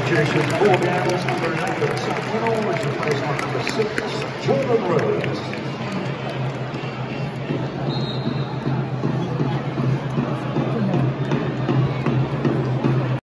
substitution for the Owls, number 11, Sam Winnall, is replaced by number 6, Jordon Rhodes.